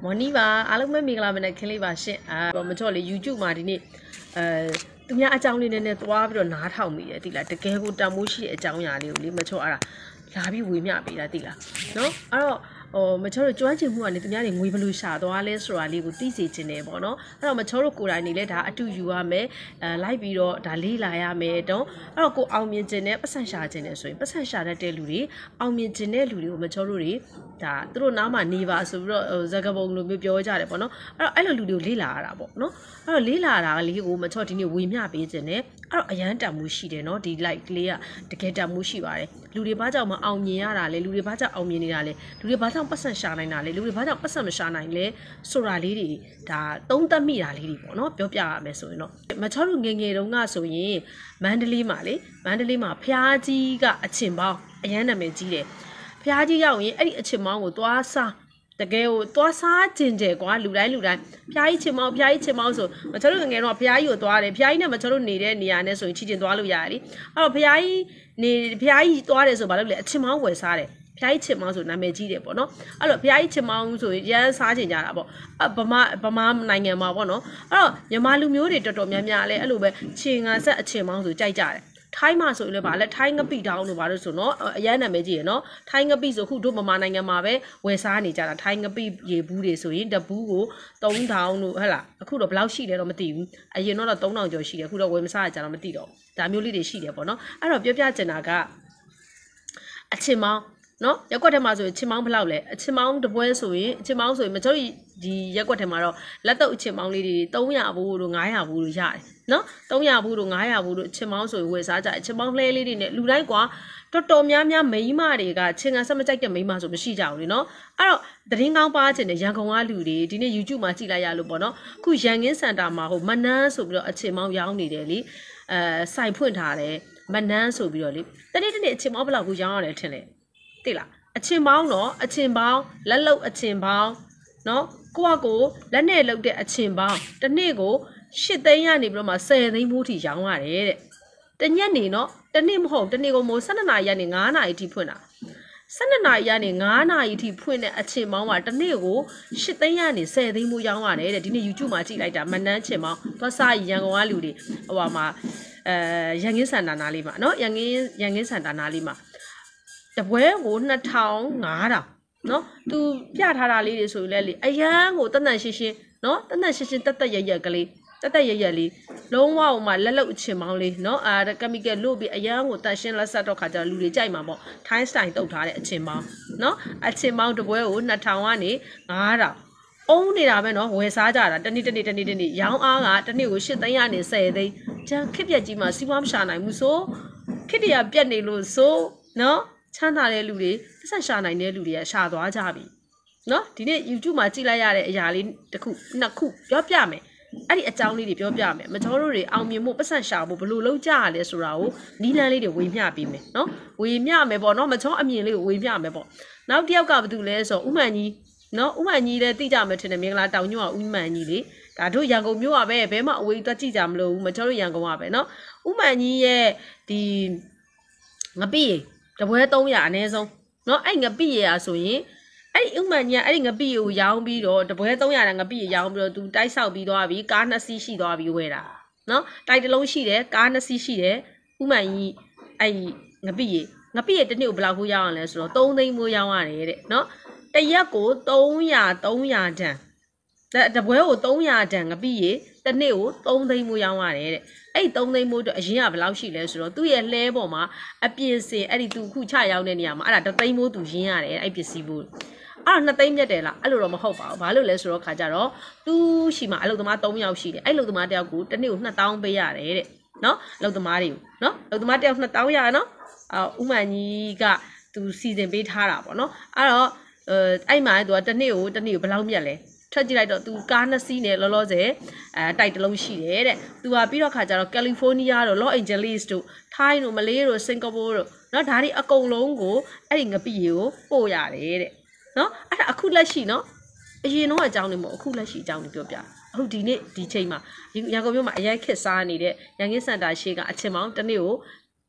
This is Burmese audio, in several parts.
Morning ပါအားလုံးပဲမင်္ဂလာမနက်ခင်းလေးပါရှင်မချော့လေ YouTube မှာဒီနေ့သူများအကြောင်းလေးနည်းနည်းသွားပြီးတော့နားထောင်မိတယ်တိလားတကယ်ကိုတမိုးရှိတဲ့အကြောင်းအရာလေးကိုလေမချော့အဲ့ဒါလာပြီးဝေမျှပေးတာတိလားနော်အဲ့တော့မချောတို့ကျွမ်းကျင်မှုကနေသူများတွေငွေဘယ်လိုရှာသွားလဲဆိုတာလေးကိုသိစေချင်တယ်ပေါ့နော်အဲ့တော့မချောတို့ကိုယ်တိုင်နေလဲဒါအတူယူရမယ်လိုက်ပြီးတော့ဒါလေးလာရမယ်တော့အဲ့တော့ကိုအောင်မြင်ခြင်းနဲ့ပတ်စံရှာခြင်းနဲ့ဆိုရင်ပတ်စံရှာတတ်တဲ့လူတွေအောင်မြင်ခြင်းတဲ့လူတွေကိုမချောတို့တွေဒါသူတို့နားမှာနေပါဆိုပြီးတော့ဇကပုံလိုမျိုးပြောကြတယ်ပေါ့နော်အဲ့တော့အဲ့လိုလူတွေကိုလေးလာရတာပေါ့နော်အဲ့တော့လေးလာတာလေးကိုမချောဒီနေ့ဝေမျှပေးခြင်းနဲ့အဲ့တော့အရန်တန်မှုရှိတယ်နော်ဒီ like လေးကတကယ်တန်မှုရှိပါတယ်လူတွေဘာကြောင့်မအောင်မြင်ရတာလဲလူတွေဘာကြောင့်အောင်မြင်နေတာလဲလူတွေဘာကြောင့်ပတ်စံရှာနိုင်တာလဲလူတွေဘာကြောင့်ပတ်စံမရှာနိုင်လဲဆိုတာလေးတွေဒါသုံးသပ်မိတာလေးတွေပေါ့နော်ပြောပြရမယ်ဆိုရင်တော့မချောတို့ငယ်ငယ်တုန်းကဆိုရင်မန္တလေးမှာဖျားကြီးကအချင်ပေါင်းအရန်နာမည်ကြီးတယ်ဖျားကြီးရောက်ရင်အဲ့ဒီအချင်ပေါင်းကိုသွားစားတကယ်ကိုသွားစားကျင်ကြကွာလူတိုင်းဖျားကြီးချင်မောင်းဆိုမချောတို့ငယ်တော့ဖျားကြီးကိုသွားတယ်ဖျားကြီးနဲ့မချောတို့နေတဲ့နေရာနဲ့ဆိုရင်ချီကျင်သွားလို့ရတယ်လေအဲ့တော့ဖျားကြီးသွားတယ်ဆိုဘာလို့လဲအချင်မောင်းဝယ်စားတယ်ဖျားကြီးချင်မောင်းဆိုနာမည်ကြီးတယ်ပေါ့နော်အဲ့တော့ဖျားကြီးချင်မောင်းဆိုရမ်းစားကျင်ကြတာပေါ့ဗမာနိုင်ငံမှာပေါ့နော်အဲ့တော့မြန်မာလူမျိုးတွေတော်တော်များများလဲအဲ့လိုပဲချင်ငါဆက်အချင်မောင်းဆိုကြိုက်ကြတယ်ထိုင်းမှာဆိုရင်လည်းဗာလဲထိုင်းငပိတောင်းလို့ဗာလို့ဆိုတော့အရန်နာမည်ကြီးရနော်ထိုင်းငပိဆိုခုတို့မြန်မာနိုင်ငံမှာပဲဝယ်စားနေကြတာထိုင်းငပိရေဘူးတွေဆိုရင်တဘူးကို3000လို့ဟဲ့လားအခုတော့ဘယ်လောက်ရှိလဲတော့မသိဘူးအရင်တော့3000ကျော်ရှိတယ်အခုတော့ဝယ်မစားကြတော့မသိတော့ဒါမျိုးလေးတွေရှိတယ်ပေါ့နော်အဲ့တော့ပြောပြချင်တာကအချင်မောင်းနော်ရက်ကွက်ထဲမှာဆိုရင်ချင်မောင်းဘယ်လောက်လဲအချင်မောင်းတပွဲဆိုရင်ချင်မောင်းဆိုရင်မချို့ဒီရက်ကွက်ထဲမှာတော့လက်တော့အချင်မောင်းလေးတွေ300ဘူးတို့900ဘူးတို့ရတယ်နော်300ဘူးတို့900ဘူးတို့ချင်မောင်းဆိုရင်ဝယ်စားကြတယ်ချင်မောင်းလှဲလေးတွေနဲ့လူတိုင်းကွာတော်တော်များများမိန်းမတွေကချင်ကဆက်မကြိုက်တဲ့မိန်းမဆိုမရှိကြဘူးလေနော်အဲ့တော့သတင်းကောင်းပါချင်တဲ့ရန်ကုန်ကလူတွေဒီနေ့ YouTube မှာကြည့်လိုက်ရလို့ပေါ့နော်အခုရန်ကင်းစင်တာမှာဟိုမနန်းဆိုပြီးတော့အချင်မောင်းရောင်းနေတယ်လေစိုင်ဖွင့်ထားတယ်မနန်းဆိုပြီးတော့လေတနေ့အချင်မောင်းဘယ်လောက်ကိုရောင်းရတယ်ထင်လဲသိလားအချင်ပေါင်းတော့အချင်ပေါင်းလက်လုတ်အချင်ပေါင်းနော်ကိုလက်နဲ့လုတ်တဲ့အချင်ပေါင်းတစ်နေ့ကို8သိန်းရနေပြီးတော့မှ10သိန်းဖိုးထိရောင်းရတယ်တဲ့တညက်နေနော်တစ်နေ့မဟုတ်တစ်နေ့ကိုမို့12နာရီကနေ9နာရီထိဖွင့်တာ12နာရီကနေ9နာရီထိဖွင့်တဲ့အချင်ပေါင်းကတစ်နေ့ကို8သိန်းရနေ10သိန်းဖိုးရောင်းရတယ်တဲ့ဒီနေ့ YouTube မှာကြည့်လိုက်တာမနန်းချင်ပေါင်းသွားစားရန်ကုန်ကလူတွေဟိုမှာရန်ကင်းစန်တာနာလေးမှာနော်ရန်ကင်းစန်တာနာလေးမှာတပွဲကို2500နော်သူပြထားတာလေးတွေဆိုရင်လည်းလေအရန်ကိုတတ်ရှင်းနော်တတ်ရှင်းတက်ရက်ကလေးတက်ရလေးလုံးဝမှလက်လုတ်အချင်ပေါင်းလေးနော်ကမီကယ်လို့ပြီးအရန်ကိုတတ်ရှင်းလက်ဆက်တော့ခါကျလူတွေကြိုက်မှာပေါ့ထိုင်းစတိုင်တုတ်ထားတဲ့အချင်ပေါင်းနော်အချင်ပေါင်းတပွဲကို2000ကနေ9000အုံးနေတာပဲနော်ဝယ်စားကြတာတနေ့ရောင်းအားကတနေ့ကို8သိန်းကနေ10သိန်းကျန်ခက်ပြက်ကြီးမှာစီးပွားမရှာနိုင်ဘူးဆိုခက်တရပြက်နေလို့ဆိုနော်ချမ်းသာတဲ့လူတွေပတ်စံရှာနိုင်တဲ့လူတွေကရှာသွားကြပြီနော်ဒီနေ့ YouTube မှာကြည့်လိုက်ရတဲ့အရာလေးတစ်ခုနှစ်ခုပြောပြမယ်အဲ့ဒီအကြောင်းလေးတွေပြောပြမယ်မချောတို့တွေအောင်မြင်မှုပတ်စံရှာဖို့ဘယ်လိုလုပ်ကြရလဲဆိုတာကိုနီးလန်းလေးတွေဝေမျှပေးမယ်နော်ဝေမျှမယ်ပေါ့နော်မချောအမြင်လေးကိုဝေမျှမယ်ပေါ့နောက်တစ်ယောက်ကဘာတူလဲဆိုဥမှန်ကြီးနော်ဥမှန်ကြီးလည်းသိကြမယ်ထင်တယ်မင်္ဂလာတောင်ညွန့်ကဥမှန်ကြီးလေဒါတို့ရန်ကုန်မြို့ကပဲဘဲမှအဝေးသွားကြည့်ကြမလို့မချောတို့ရန်ကုန်ကပဲနော်ဥမှန်ကြီးရဲ့ဒီငပိတပွဲ300အနည်းဆုံးเนาะအဲ့ငပိရဆိုရင်အဲ့ဥမှန်ကြီးအဲ့ဒီငပိကိုရောင်းပြီးတော့တပွဲ300တဲ့ငပိရောင်းပြီးတော့သူတိုက်ဆောက်ပြီးသွားပြီကား2စီးရှိသွားပြီဝယ်တာเนาะတိုက်တစ်လုံးရှိတယ်ကား2စီးရှိတယ်ဥမှန်ကြီးအဲ့ငပိရတစ်နေ့ကိုဘယ်လောက်ဖိုးရောင်းရလဲဆိုတော့3သိန်းဖိုးရောင်းရတယ်တဲ့เนาะတရက်ကို300တန်တပွဲကို300တန်ငပိရတစ်နေ့ကို3သိန်းဖိုးရောင်းရတယ်တဲ့အဲ့3သိန်းမို့တော့အရင်ကဘယ်လောက်ရှိလဲဆိုတော့သူ့ရဲ့လှဲပေါ်မှာအပြင်စင်အဲ့ဒီသူခုချရောင်းတဲ့နေရာမှာအဲ့ဒါ3သိန်းမို့သူရင်းရတယ်အဲ့ပစ္စည်းမို့အဲ့2သိန်းမြတ်တယ်လားအဲ့လိုတော့မဟုတ်ပါဘူးဘာလို့လဲဆိုတော့ခါကြတော့သူရှိမှာအလုပ်သမား3ယောက်ရှိတယ်အဲ့အလုပ်သမားတယောက်ကိုတစ်နေ့ကို2000ပေးရတယ်တဲ့နော်အလုပ်သမားတွေကိုနော်အလုပ်သမားတယောက်2000ရနော်ဥမှန်ကြီးကသူစီစဉ်ပေးထားတာပေါ့နော်အဲ့တော့အဲ့မှာသူကတစ်နေ့ကိုဘယ်လောက်မြတ်လဲထွက်ကြည့်လိုက်တော့သူကား2စီးနဲ့လောလောဆယ်တိုက်တစ်လုံးရှိတယ်တဲ့သူကပြီးတော့ခါကျတော့ကယ်လီဖိုးနီးယားတို့လော့အန်ဂျယ်လိစ်တို့ထိုင်းတို့မလေးတို့စင်ကာပူတို့เนาะဒါတွေအကုန်လုံးကိုအဲ့ဒီငပိရေကိုပို့ရတယ်တဲ့เนาะအဲ့ဒါအခုလက်ရှိเนาะအရင်တော့အကြောင်းနေမဟုတ်အခုလက်ရှိအကြောင်းနေပြောပြအခုဒီနေ့ဒီချိန်မှာရန်ကုန်မြို့မှာအရိုက်ခစ်စားနေတဲ့ရန်ကင်းစင်တာရှေ့ကအချင်မောင်းတစ်နေ့ကို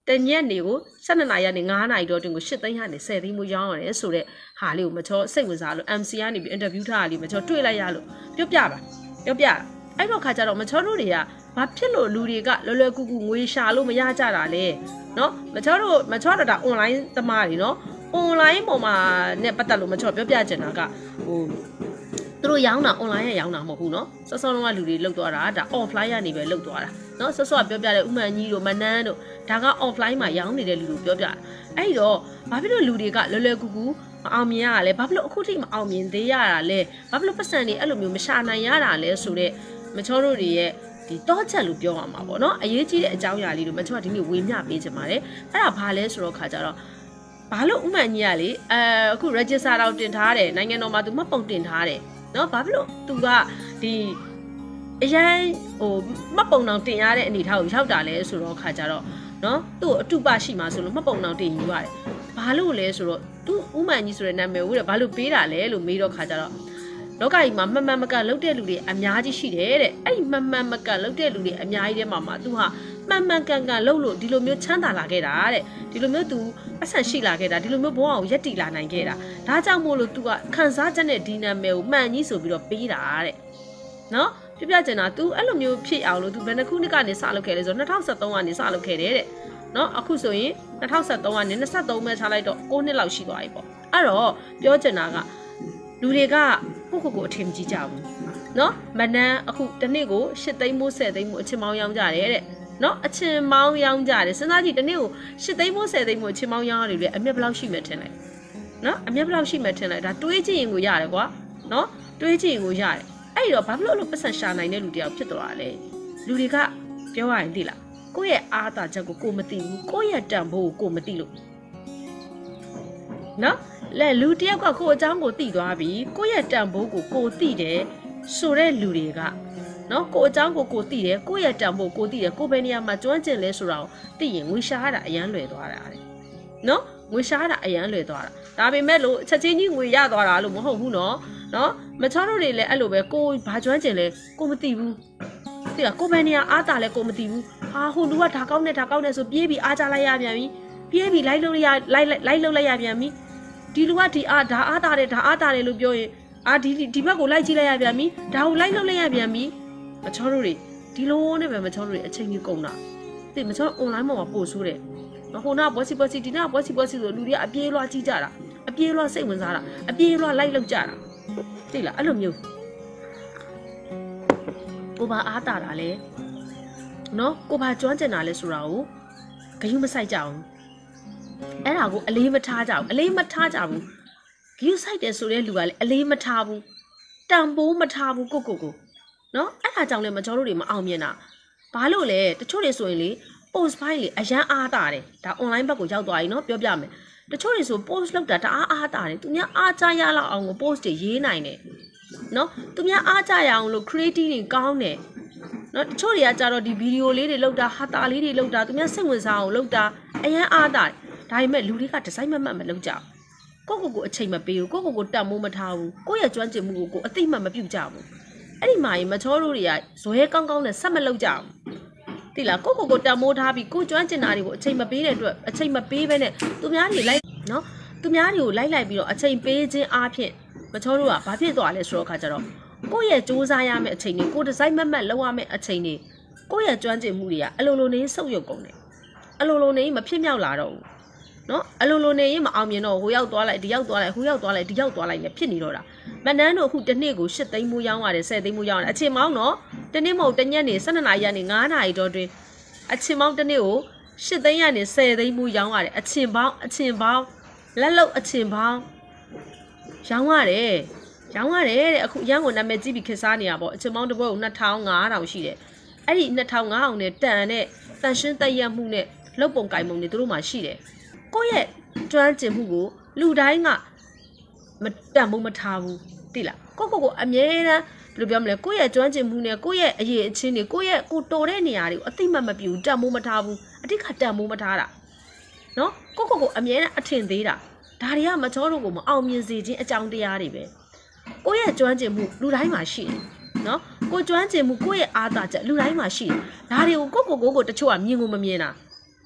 တညက်နေကို12နာရီကနေ9နာရီတော့တင်ကို8သိန်းကနေ10သိန်းမိုးရောင်းရတယ်ဆိုတဲ့ဟာလေးကိုမချောစိတ်ဝင်စားလို့ MC ကနေပြီး interview ထားတာလေးမချောတွေ့လိုက်ရလို့ပြောပြအဲ့တော့ခါကျတော့မချောတို့တွေကဘာဖြစ်လို့လူတွေကလွယ်ကူငွေရှာလို့မရကြတာလဲနော်မချောတော့ဒါ online သမားတွေနော် online ပေါ်မှာနဲ့ပတ်သက်လို့မချောပြောပြချင်တာကဟိုသူတို့ရောင်းတာ online ရရောင်းတာမဟုတ်ဘူးเนาะစောလုံးကလူတွေလုတ်သွားတာဒါ offline ကနေပဲလုတ်သွားတာเนาะစောပြောပြတဲ့ဥမှန်ကြီးတို့မနန်းတို့ဒါက offline မှာရောင်းနေတဲ့လူတို့ပြောပြတာအဲ့တော့ဘာဖြစ်လို့လူတွေကလွယ်ကူမအောင်မြင်ရတာလဲဘာဖြစ်လို့အခုထိမအောင်မြင်သေးရတာလဲဘာဖြစ်လို့ပတ်စံတွေအဲ့လိုမျိုးမရှာနိုင်ရတာလဲဆိုတော့မချောတို့တွေရဲ့ဒီတော့ချက်လို့ပြောရမှာပေါ့เนาะအရေးကြီးတဲ့အကြောင်းအရာလေးတို့မချောဒီနေ့ဝေမျှပေးချင်ပါတယ်အဲ့ဒါဘာလဲဆိုတော့ခါကြတော့ဘာလို့ဥမှန်ကြီးကလေအခု register တော့တင်ထားတယ်နိုင်ငံတော်မှာသူမှတ်ပုံတင်ထားတယ်နော်ဘာဖြစ်လို့သူကဒီအရင်ဟိုမှတ်ပုံအောင်တင်ရတဲ့အနေထားကိုရောက်တာလဲဆိုတော့ခါကြတော့နော်သူ့အတုပရှိမှာဆိုလို့မှတ်ပုံအောင်တင်ယူရတယ်ဘာလို့လဲဆိုတော့သူဥမှန်ကြီးဆိုတဲ့နာမည်ကိုဘာလို့ပေးတာလဲလို့မေးတော့ခါကြတော့လောကကြီးမှာမှန်မကန်လုပ်တဲ့လူတွေအများကြီးရှိတယ်တဲ့အဲ့ဒီမှန်မကန်လုပ်တဲ့လူတွေအများကြီးထဲမှာသူဟာမှန်ကန်လုပ်လို့ဒီလိုမျိုးချမ်းသာလာခဲ့တာတဲ့ဒီလိုမျိုးသူအဆန်ရှိလာခဲ့တာဒီလိုမျိုးဘဝကိုရက်တည်လာနိုင်ခဲ့တာဒါကြောင့်မို့လို့သူကခန်းစားချက်နဲ့ဒီနာမည်ကိုမှန်ကြီးဆိုပြီးတော့ပေးတာတဲ့နော်ပြကျင်တာ तू အဲ့လိုမျိုးဖြစ်အောင်လို့ तू ဘယ်နှခုနှစ်ကနေစလုပ်ခဲ့လဲဆိုတော့2013ကနေစလုပ်ခဲ့တယ်တဲ့နော်အခုဆိုရင်2013ကနေ23ပဲထားလိုက်တော့9နှစ်လောက်ရှိသွားပြီပေါ့အဲ့တော့ပြောချင်တာကလူတွေကကိုအထင်မကြီးကြဘူးနော်မနန်းအခုတစ်နေ့ကို8သိန်းမိုး10သိန်းမိုးအချင်းမောင်းရောင်းကြတယ်တဲ့နော်အချင်းမောင်းရောင်းကြတယ်စဉ်းစားကြည့်တစ်နေ့ကို8သိန်းမိုး10သိန်းမိုးအချင်းမောင်းရောင်းရတယ်လေအမြတ်ဘယ်လောက်ရှိမှထင်လိုက်နော်အမြတ်ဘယ်လောက်ရှိမှထင်လိုက်ဒါတွေးကြည့်ရင်ကိုရတယ်ကွာနော်တွေးကြည့်ရင်ကိုရတယ်အဲ့တော့ဘာဖြစ်လို့ပတ်စံရှာနိုင်တဲ့လူတယောက်ဖြစ်သွားတာလဲလူတွေကပြောရရင်သိလားကိုယ့်ရဲ့အားသာချက်ကိုမသိဘူးကိုယ့်ရဲ့တန်ဖိုးကိုမသိလို့နော်လဲလူတယောက်ကကိုယ့်အကြောင်းကိုသိသွားပြီကိုယ့်ရဲ့တန်ဖိုးကိုသိတယ်ဆိုတဲ့လူတွေကနော်ကိုယ့်အကြောင်းကိုသိတယ်ကိုယ့်ရဲ့တန်ဖိုးကိုသိတယ်ကိုယ်ဘယ်နေရာမှာကျွမ်းကျင်လဲဆိုတာကိုသိရင်ငွေရှာရတာအရန်လွယ်သွားတာတဲ့နော်ငွေရှာရတာအရန်လွယ်သွားတာဒါပေမဲ့လို့ချက်ချင်းကြီးငွေရသွားတာလို့မဟုတ်ဘူးနော်မချောတို့တွေလည်းအဲ့လိုပဲကိုဘာကျွမ်းကျင်လဲကိုမသိဘူးသိလားကိုဘယ်နေရာအားတာလဲကိုမသိဘူးဟာဟိုလူကဒါကောင်းနေဆိုပြေးပြီးအားကြလိုက်ရပြန်ပြီပြေးပြီးလိုက်လုပ်လိုက်ရပြန်ပြီဒီလူကဒီအားဒါအားတာတယ်လို့ပြောရင်ဒီဘက်ကိုလိုက်ကြည့်လိုက်ရပြန်ပြီဒါကိုလိုက်လုပ်လိုက်ရပြန်ပြီမချောတို့တွေဒီလိုနဲ့ပဲမချောတို့တွေအချိန်ကြီးကုန်တာသိမချော online မှာပို့ဆိုးတယ်ဟိုနာဘောစီဒီနာဘောစီဆိုလူတွေကအပြေးလွှားကြည့်ကြတာအပြေးလွှားစိတ်ဝင်စားတာအပြေးလွှားလိုက်လုပ်ကြတာသိလားအဲ့လိုမျိုးကိုဘာအားတာတာလဲနော်ကိုဘာကျွမ်းကျင်တာလဲဆိုတာကိုဂယုမဆိုင်ကြအောင်အဲ့ဒါကိုအလေးမထားကြဘူးဂယုဆိုင်တယ်ဆိုတဲ့လူကလည်းအလေးမထားဘူးတန်ဖိုးမထားဘူးကိုနော်အဲ့ဒါကြောင့်လည်းမကျော်တို့တွေမအောင်မြင်တာဘာလို့လဲတချို့တွေဆိုရင်လေ post ပိုင်းလေအရန်အားတာတယ်ဒါ online ဘက်ကိုရောက်သွားပြီနော်ပြောပြမယ်တချို့တွေဆို post လုပ်တာတအားတာတယ်သူများအားကြရလောက်အောင်ကို post တွေရေးနိုင်တယ်နော်သူများအားကြရအောင်လို့ creative တွေကောင်းတယ်နော်တချို့တွေကကြတော့ဒီဗီဒီယိုလေးတွေလုပ်တာဟာတာလေးတွေလုပ်တာသူများစိတ်ဝင်စားအောင်လုပ်တာအရန်အားတာဒါပေမဲ့လူတွေကဒီဇိုင်းမလုပ်ကြဘူးကိုအချိန်မပေးဘူးကိုတတ်မိုးမထားဘူးကိုရဲ့ကျွမ်းကျင်မှုကိုအသိမှတ်မပြုကြဘူးအဲ့ဒီမှာရင်မချောတို့တွေကဇွဲကောင်းနဲ့ဆက်မလုပ်ကြဘူးသိလားကိုတတ်မိုးထားပြီးကိုကျွမ်းကျင်တာတွေကိုအချိန်မပေးတဲ့အတွက်အချိန်မပေးဘဲနဲ့သူများတွေလိုက်နော်သူများတွေကိုလိုက်ပြီးတော့အချိန်ပေးခြင်းအားဖြင့်မချောတို့ကဘာဖြစ်သွားလဲဆိုတော့ခါကျတော့ကိုရဲ့စူးစမ်းရမယ့်အချိန်တွေကိုဒီဇိုင်းမလုပ်ရမယ့်အချိန်တွေကိုရဲ့ကျွမ်းကျင်မှုတွေကအလိုလိုနေဆုပ်ယုပ်ကုန်တယ်အလိုလိုနေမဖြစ်မြောက်လာတော့ဘူးနော်အလိုလိုနေရင်မအောင်မြင်တော့ဟိုရောက်သွားလိုက်ဒီရောက်သွားလိုက်ဟိုရောက်သွားလိုက်ဒီရောက်သွားလိုက်လည်းဖြစ်နေတော့တာမနန်းတို့အခုတစ်နေ့ကို8သိန်းမိုးရောင်းရတယ်10သိန်းမိုးရောင်းရတယ်အချိန်မောင်းတော့တစ်နေ့မဟုတ်တစ်ညနေ12နာရီကနေ9နာရီတော့တွင်အချိန်မောင်းတစ်နေ့ကို8သိန်းကနေ10သိန်းမိုးရောင်းရတယ်အချိန်ပေါင်းလက်လုတ်အချိန်ပေါင်းရောင်းရတယ်တဲ့အခုရန်ကုန်နာမည်ကြီးပြီးခက်စားနေရပေါ့အချိန်မောင်းတစ်ပွဲကို2500ရှိတယ်အဲ့ဒီ2500နဲ့တန်ရှင်းတက်ရက်မှုနဲ့လုပ်ပုံကိုင်ပုံတွေတို့မှရှိတယ်ကိုယ့်ရဲ့ကျွမ်းကျင်မှုကိုလူတိုင်းကမတန်ဖို့မထားဘူးသိလားကိုအမြဲတမ်းဘယ်လိုပြောမလဲကိုယ့်ရဲ့ကျွမ်းကျင်မှုနဲ့ကိုယ့်ရဲ့အရေးအချင်းတွေကိုယ့်ရဲ့ကိုတော်တဲ့နေရာတွေကိုအသိမှတ်မပြုတန်ဖို့မထားဘူးအတိတ်ကတန်ဖို့မထားတာနော်ကိုအမြဲတမ်းအထင်သေးတာဒါတွေကမချောတို့ကိုမအောင်မြင်စေခြင်းအကြောင်းတရားတွေပဲကိုယ့်ရဲ့ကျွမ်းကျင်မှုလူတိုင်းမှာရှိတယ်နော်ကိုကျွမ်းကျင်မှုကိုယ့်ရဲ့အားသာချက်လူတိုင်းမှာရှိတယ်ဒါတွေကိုကိုတချို့ကမြင်ကိုမမြင်တာ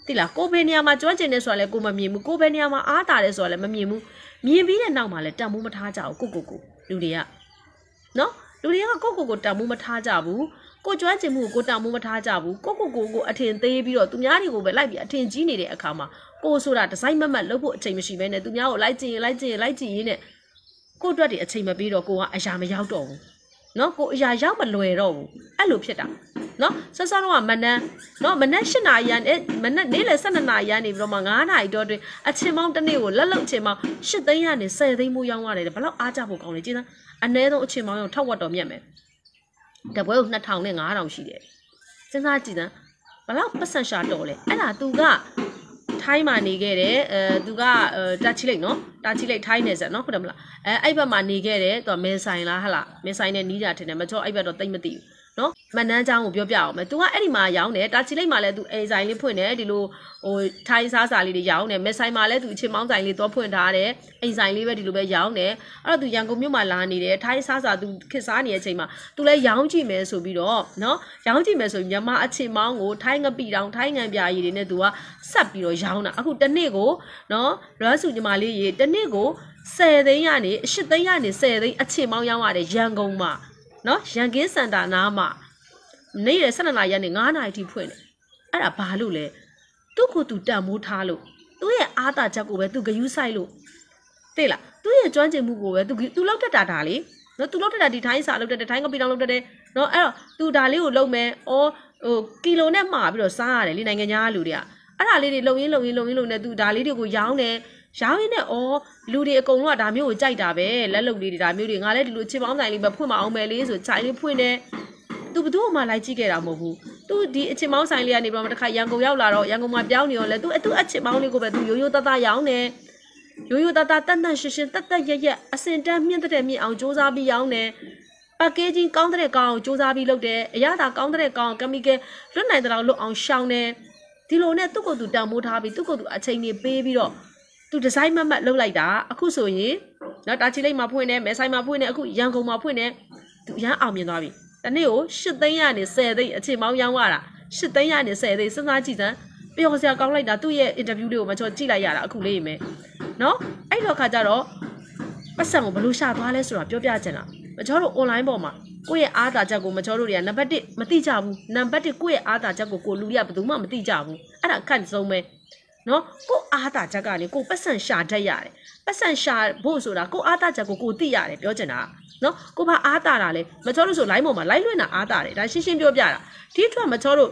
တိလားကိုဘယ်နေရာမှာကျွမ်းကျင်နေဆိုလဲကိုမမြင်ဘူးကိုဘယ်နေရာမှာအားတာလဲဆိုလဲမမြင်ဘူးမြင်ပြီးတဲ့နောက်မှာလဲတန်မိုးမထားကြဘူးကိုလူတွေကနော်လူတွေကကိုတန်မိုးမထားကြဘူးကိုကျွမ်းကျင်မှုကိုတန်မိုးမထားကြဘူးကိုအထင်သေးပြီးတော့သူများတွေကိုပဲလိုက်ပြီးအထင်ကြီးနေတဲ့အခါမှာကိုဆိုတာဒီဇိုင်းမတ်လုပ်ဖို့အချိန်မရှိဘဲနဲ့သူများကိုလိုက်ကြည့်ရင်းနဲ့ကိုအတွက်ဒီအချိန်မပြီးတော့ကိုကအရာမရောက်တော့ဘူးနော်ကိုအရာရောက်မလွယ်တော့ဘူးအဲ့လိုဖြစ်တာနော်ဆောစောတော့မနက်နော်မနက်8နာရီနဲ့မနက်နေ့လယ်12နာရီနေပြီးတော့မှ9နာရီတော့တွင်အချင်းမောင်းတစ်နေ့ကိုလက်လုံချင်းမောင်း8သိန်းကနေ10သိန်းမိုးရောင်းရတယ်ဘယ်လောက်အားကြဖို့ကောင်းလဲကြည်သားအနည်းဆုံးအချင်းမောင်းရောထောက်ဝက်တော်မြတ်မယ်တပွဲကို2000နဲ့5000ရှိတယ်စဉ်းစားကြည့်သားဘယ်လောက်ပတ်စံရှာတော်လဲအဲ့ဒါသူကထိုင်းမှာနေခဲ့တယ်သူကတာချီလိတ်နော်တာချီလိတ်ထိုင်းနေစက်နော်ဟုတ်တယ်မလားအဲ့ဘက်မှာနေခဲ့တယ်သူကမဲဆိုင်လားဟလားမဲဆိုင်နဲ့နီးတာထင်တယ်မချောအဲ့ဘက်တော့တိတ်မသိဘူးနော်မနန်းချောင်းကိုပြောပြအောင်မယ်။ तू ကအဲ့ဒီမှာရောင်းတယ်။တာချီလိတ်မှာလည်း तू အိမ်ဆိုင်လေးဖွင့်တယ်ဒီလိုဟိုထိုင်းစားစာလေးတွေရောင်းတယ်။မဲဆိုင်မှာလည်း तू အချင်းမောင်းဆိုင်လေးတော့ဖွင့်ထားတယ်။အိမ်ဆိုင်လေးပဲဒီလိုပဲရောင်းတယ်။အဲ့တော့ तू ရန်ကုန်မြို့မှာလာနေတယ်။ထိုင်းစားစာ तू ခစ်စားနေတဲ့အချိန်မှာ तू လည်းရောင်းကြည့်မယ်ဆိုပြီးတော့နော်ရောင်းကြည့်မယ်ဆိုပြီးမြန်မာအချင်းမောင်းကိုထိုင်းငပိတောင်ထိုင်းငံပြာရည်တွေနဲ့ तू ကဆက်ပြီးတော့ရောင်းတာ။အခုတစ်နေ့ကိုနော်လွမ်းစုညီမလေးရေတစ်နေ့ကို10သိန်းကနေ8သိန်းကနေ10သိန်းအချင်းမောင်းရောင်းရတယ်ရန်ကုန်မှာနော်ရန်ကင်းစင်တာနားမှာနေ့ရ12နာရီကနေ9နာရီထိဖွင့်တယ်အဲ့ဒါဘာလို့လဲသူ့ကိုသူတန်မိုးထားလို့သူ့ရဲ့အားတာချက်ကိုပဲသူဂယူးဆိုင်လို့သိလားသူ့ရဲ့ကျွမ်းကျင်မှုကိုပဲသူလောက်တတ်တာလေနော်သူလောက်တတ်တာဒီထိုင်းစာလောက်တတ်တယ်ထိုင်းကပီတောင်လောက်တတ်တယ်နော်အဲ့တော့သူဒါလေးကိုလုံမယ်ဟိုကီလိုနဲ့မှာပြီးတော့စားရတယ်လေနိုင်ငံခြားလူတွေကအဲ့ဒါလေးတွေလုံရင်းနဲ့သူဒါလေးတွေကိုရောင်းတယ်ရောင်းရင်းနဲ့လူတွေအကုန်လုံးကဒါမျိုးကိုကြိုက်တာပဲလက်လုံလေးတွေဒါမျိုးတွေငါလည်းဒီလိုချစ်ပေါင်းဆိုင်လေးပဲဖွင့်မအောင်မယ်လေးဆိုခြိုင်လေးဖွင့်တယ်သူဘသူ့မှာလိုက်ကြည့်ခဲ့တာမဟုတ်ဘူးသူဒီအချစ်မောင်းဆိုင်လေးကနေပြီးတော့တခါရန်ကုန်ရောက်လာတော့ရန်ကုန်မှာပြောင်းနေရောလဲသူအချစ်မောင်းလေးကိုပဲသူရိုးရိုးသားသားရောင်းတယ်ရိုးရိုးသားသားတန်ရှင်းတက်ရက်အစင်တန်းမြင့်တဲ့မြင့်အောင်စူးစမ်းပြီးရောင်းတယ်ပက်ကေးဂျင်းကောင်းတဲ့ကောင်စူးစမ်းပြီးလုပ်တယ်အရသာကောင်းတဲ့ကောင်ကမီကယ်လွတ်နိုင်တဲ့လောက်လွတ်အောင်ရှောင်းတယ်ဒီလိုနဲ့သူ့ကိုယ်သူတန်မိုးထားပြီးသူ့ကိုယ်သူအချိန်နေပေးပြီးတော့သူဒီဇိုင်းမတ်လုပ်လိုက်တာအခုဆိုရင်နော်တာချီလိတ်မှာဖွင့်တယ်မဲဆိုင်မှာဖွင့်တယ်အခုရန်ကုန်မှာဖွင့်တယ်သူရန်အောင်မြင်သွားပြီတနေ့ကို8သိန်းကနေ10သိန်းအချိန်မောင်းရောင်းရတာ8သိန်းကနေ10သိန်းစဉ်းစားကြည့်စမ်းပျော်စရာကောင်းလိုက်တာသူ့ရဲ့ interview လေးကိုမချောကြည့်လိုက်ရတာအခုလေးပဲနော်အဲ့တော့ခါကျတော့ပတ်စံကိုဘလို့ရှာသွားလဲဆိုတာပြောပြချင်တာမချောတို့ online ပေါ်မှာကိုယ့်ရဲ့အားသာချက်ကိုမချောတို့တွေကနံပါတ်1မသိကြဘူးနံပါတ်1ကိုယ့်ရဲ့အားသာချက်ကိုလူတွေကဘယ်သူမှမသိကြဘူးအဲ့ဒါခန့်ဆုံးပဲနော်ကိုအားသာချက်ကနေကိုပတ်စံရှာတတ်ရတယ်ပတ်စံရှာဖို့ဆိုတာကိုအားသာချက်ကိုသိရတယ်ပြောချင်တာနော်ကိုဘာအားတာတာလဲမချောလို့ဆို line ပေါ်မှာ line လွှင့်တာအားတာတယ်ဒါရှင်းပြောပြတာဒီအတွက်မချောလို့